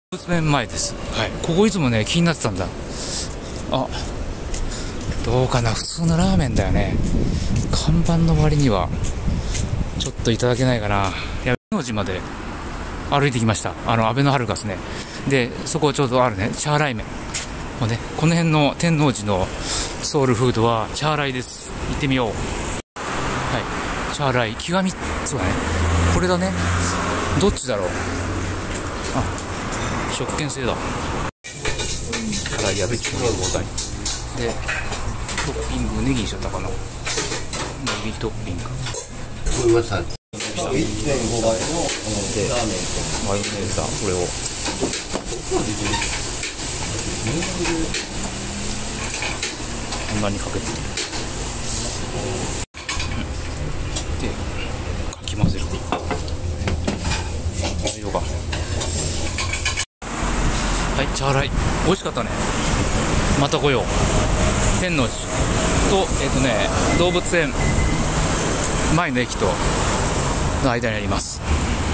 動物園前です。はい、ここいつもね気になってたんだ。あ、どうかな、普通のラーメンだよね。看板の割にはちょっといただけないかな。いや、天王寺まで歩いてきました。アベノハルカスね。でそこちょうどあるね、チャーライ麺もうね、この辺の天王寺のソウルフードはチャーライです。行ってみよう。はい、チャーライ極み、そうだね、これだね。どっちだろう。あ、食券制だ。辛いやべちょうだいで、トッピングネギにしちゃったかな。ネギトッピング 1.5倍のでマヨネーズだ。これをこんなにかけてでかき混ぜる。大丈夫か。はい、チャーライ美味しかったね。また来よう。天王寺と動物園前の駅との間にあります。